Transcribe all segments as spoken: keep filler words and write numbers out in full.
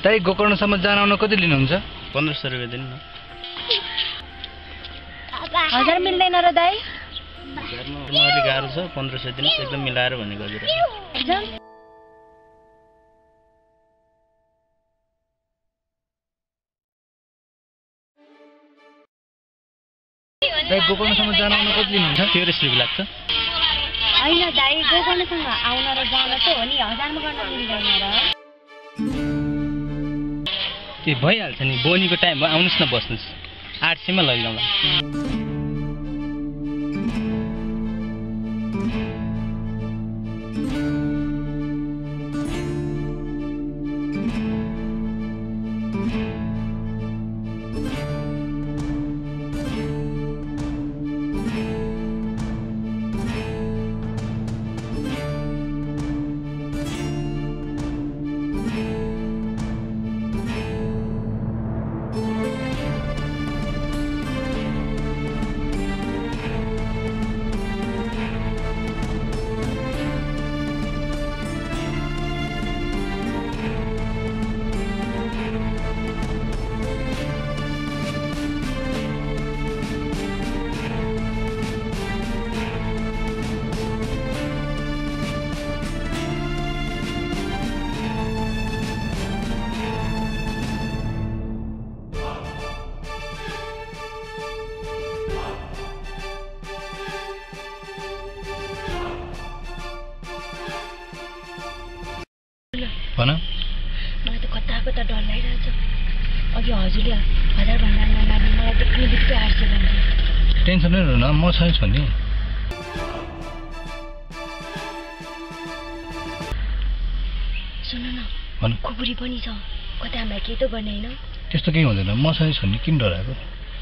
दाइ गोकर्णसम्म जान आउन कति लिनुहुन्छ? पन्ध्र सय रुपियाँ दिनु न। हजार मिल्दैन र दाइ? हजारमा अलिक गाह्रो छ, पन्ध्र सय दिनु एकदम मिलाएर भनेको हजुर। दाइ गोकर्णसम्म जान आउन कति लिनुहुन्छ? तेह्र सय रुपियाँ लाग्छ। होइन दाइ गोकर्णसँग आउन र जान त हो नि, हजारमा गर्न मिल्दैन र। त्यो भइहाल्छ नि, बोनीको टाइम भयो, आउनुहोस् न बस्नुहोस्, आठ सयमा लैजाउँला। भन। मलाई त कता कता डर लागिरहेछ। अघि हजुरले हजार भन्दा नमान्ने, मलाई देख्ने बित्तिकै आठ सय भन्थे। टेन्सन नलिनु न, म छैछु नि। सुन न, भन। खुकुरी पनि छ, कता हामीलाई केही त गर्ने होइन? त्यस्तो केही हुँदैन, म छैछु नि, किन डराएको?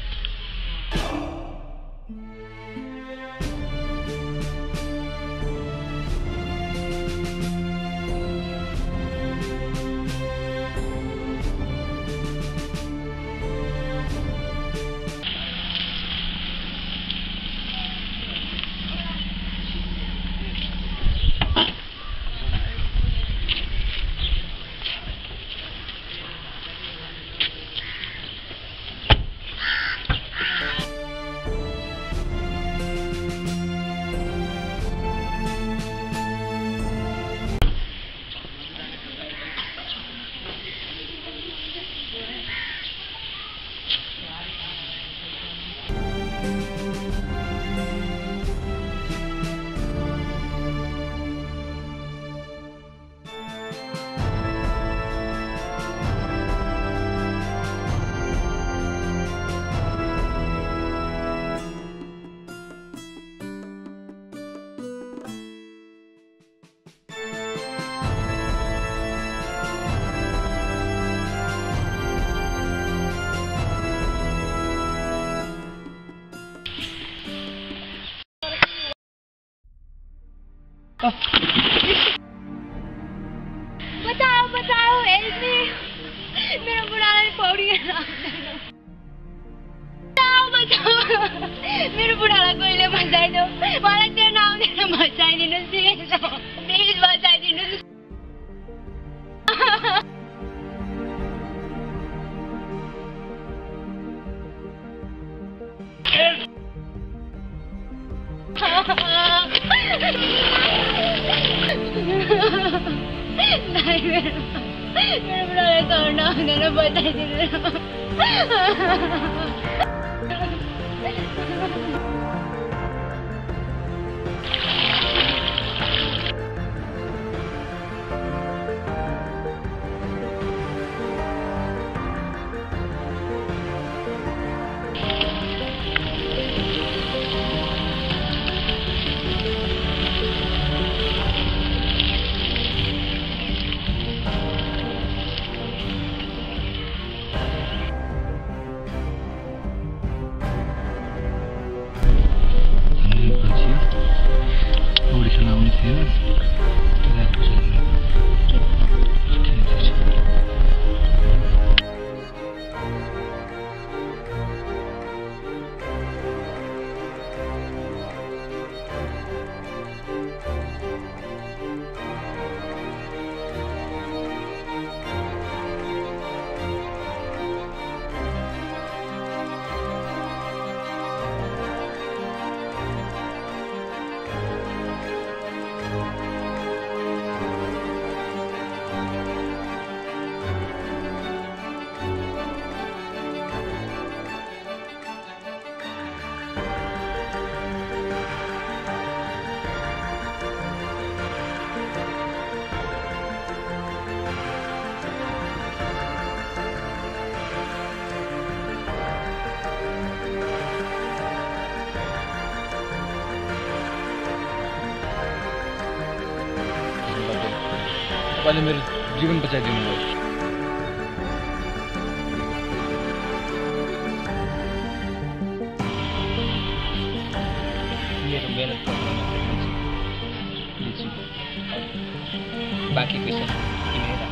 बचाओ बचाओ, हेल्प मी, मेरो बुढालाई पौडी बचाओ बचाओ, मेरो बुढालाई कहिले बचाइदियो, मलाई त्यो नआउँदैन, बचाइदिनुहोस् प्लिज, प्लिज बचाइदिनुहोस्। दाइ मेरो मेरो बुढालाई तर्न आउँदैन, बताइदिनु। तपाईँले मेरो जीवन बचाइदिनु भयो। मेरो मेहनत बाँकी पैसा किनेर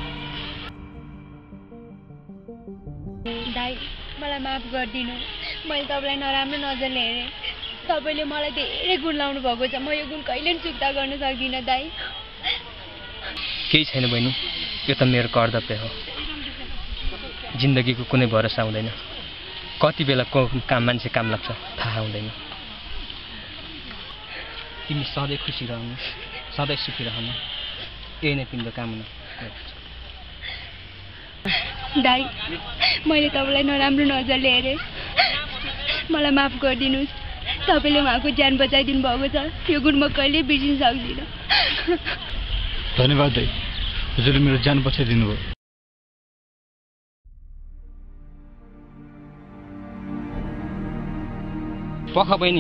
दाइ मलाई माफ गरिदिनु। मैले तपाईँलाई नराम्रो नजरले हेरेँ। तपाईँले मलाई धेरै गुण लाउनु भएको छ। म यो गुण कहिले पनि चुक्ता गर्न सक्दिनँ दाइ। केही छैन बहिनी, यो त मेरो कर्तव्य हो। जिन्दगीको कुनै भरोसा हुँदैन, कति बेला को काम मान्छे काम लाग्छ थाहा हुँदैन। तिमी सधैँ खुसी रहनु, सधैँ सुखी रहनु, यही नै तिम्रो कामना। दाइ मैले तपाईँलाई नराम्रो नजरले हेरेँ। मलाई माफ गरिदिनुहोस्। तपाईँले उहाँको ज्यान बचाइदिनु भएको छ। यो गुण म कहिल्यै बिर्सिन सक्दिनँ। धन्यवाद दाइ, हजुरले मेरो ज्यान बचाइदिनु भयो। पख बहिनी।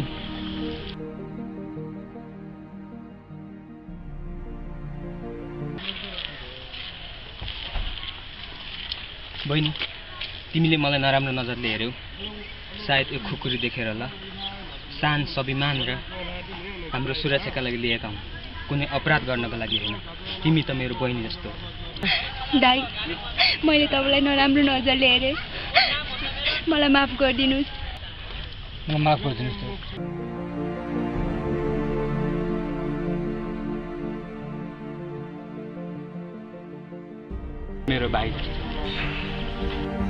बहिनी, तिमीले मलाई नराम्रो नजरले हेऱ्यौ। सायद यो खुकुरी देखेर होला। सान स्वाभिमान र हाम्रो सुरक्षाका लागि लिएका हौँ, कुनै अपराध गर्नको लागि होइन। तिमी त मेरो बहिनी जस्तो हो। दाइ मैले तपाईँलाई नराम्रो नजरले हेरेँ। मलाई माफ गरिदिनुहोस्। मलाई माफ गरिदिनुहोस् दाइ। मेरो भाइ जस्तो।